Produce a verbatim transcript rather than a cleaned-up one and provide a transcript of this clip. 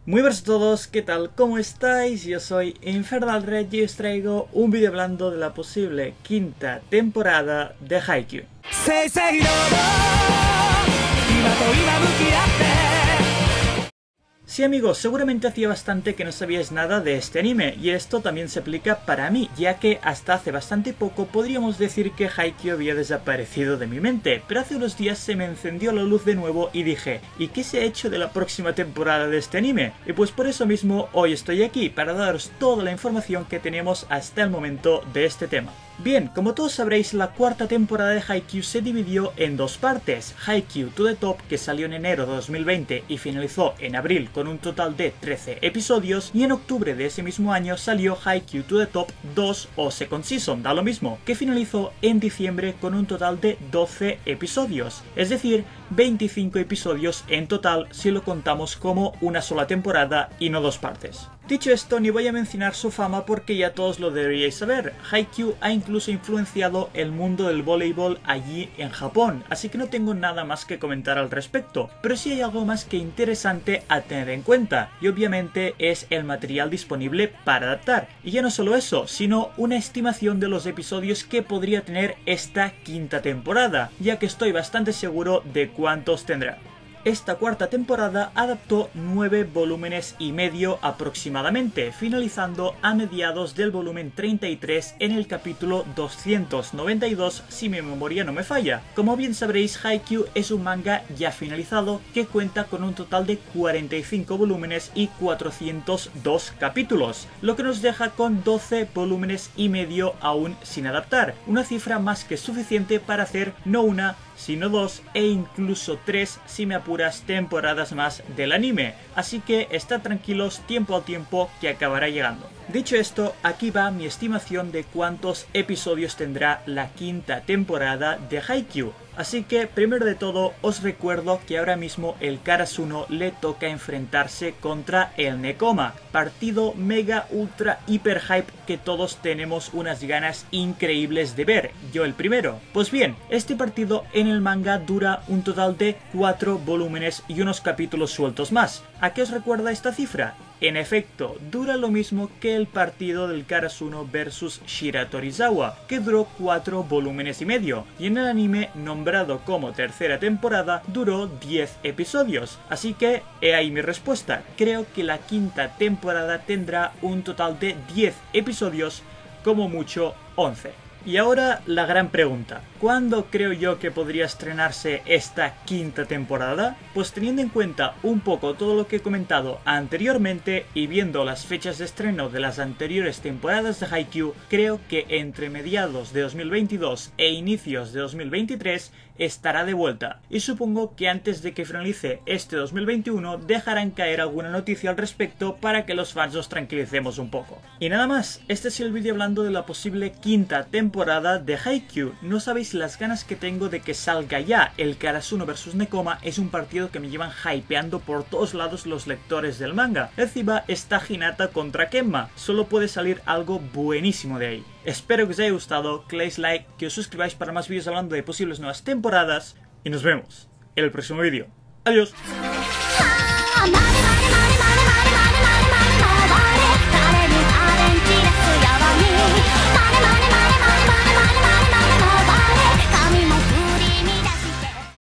Muy buenas a todos, ¿qué tal? ¿Cómo estáis? Yo soy Infernal Red y os traigo un vídeo hablando de la posible quinta temporada de Haikyuu. Sí amigos, seguramente hacía bastante que no sabíais nada de este anime, y esto también se aplica para mí, ya que hasta hace bastante poco podríamos decir que Haikyuu había desaparecido de mi mente, pero hace unos días se me encendió la luz de nuevo y dije, ¿y qué se ha hecho de la próxima temporada de este anime? Y pues por eso mismo hoy estoy aquí, para daros toda la información que tenemos hasta el momento de este tema. Bien, como todos sabréis, la cuarta temporada de Haikyuu se dividió en dos partes. Haikyuu to the Top, que salió en enero de dos mil veinte y finalizó en abril con un total de trece episodios, y en octubre de ese mismo año salió Haikyuu to the Top dos o Second Season, da lo mismo, que finalizó en diciembre con un total de doce episodios, es decir, veinticinco episodios en total si lo contamos como una sola temporada y no dos partes. Dicho esto, ni voy a mencionar su fama porque ya todos lo deberíais saber. Haikyuu ha incluso influenciado el mundo del voleibol allí en Japón, así que no tengo nada más que comentar al respecto, pero sí hay algo más que interesante a tener en cuenta, y obviamente es el material disponible para adaptar. Y ya no solo eso, sino una estimación de los episodios que podría tener esta quinta temporada, ya que estoy bastante seguro de cuántos tendrá. Esta cuarta temporada adaptó nueve volúmenes y medio aproximadamente, finalizando a mediados del volumen treinta y tres en el capítulo doscientos noventa y dos si mi memoria no me falla. Como bien sabréis, Haikyuu es un manga ya finalizado que cuenta con un total de cuarenta y cinco volúmenes y cuatrocientos dos capítulos, lo que nos deja con doce volúmenes y medio aún sin adaptar, una cifra más que suficiente para hacer no una, sino dos e incluso tres si me apuras temporadas más del anime, así que estad tranquilos tiempo al tiempo que acabará llegando. Dicho esto, aquí va mi estimación de cuántos episodios tendrá la quinta temporada de Haikyuu. Así que, primero de todo, os recuerdo que ahora mismo el Karasuno le toca enfrentarse contra el Nekoma, partido mega ultra hiper hype que todos tenemos unas ganas increíbles de ver, yo el primero. Pues bien, este partido en el manga dura un total de cuatro volúmenes y unos capítulos sueltos más. ¿A qué os recuerda esta cifra? En efecto, dura lo mismo que el partido del Karasuno versus Shiratorizawa, que duró cuatro volúmenes y medio, y en el anime, nombrado como tercera temporada, duró diez episodios. Así que, he ahí mi respuesta. Creo que la quinta temporada tendrá un total de diez episodios, como mucho once. Y ahora la gran pregunta, ¿cuándo creo yo que podría estrenarse esta quinta temporada? Pues teniendo en cuenta un poco todo lo que he comentado anteriormente y viendo las fechas de estreno de las anteriores temporadas de Haikyuu, creo que entre mediados de dos mil veintidós e inicios de dos mil veintitrés estará de vuelta, y supongo que antes de que finalice este dos mil veintiuno dejarán caer alguna noticia al respecto para que los fans nos tranquilicemos un poco. Y nada más, este es el vídeo hablando de la posible quinta temporada de Haikyuu. No sabéis las ganas que tengo de que salga ya. El Karasuno versus Nekoma es un partido que me llevan hypeando por todos lados los lectores del manga. Encima está Hinata contra Kenma, solo puede salir algo buenísimo de ahí. Espero que os haya gustado, que le deis like, que os suscribáis para más vídeos hablando de posibles nuevas temporadas, y nos vemos en el próximo vídeo. Adiós.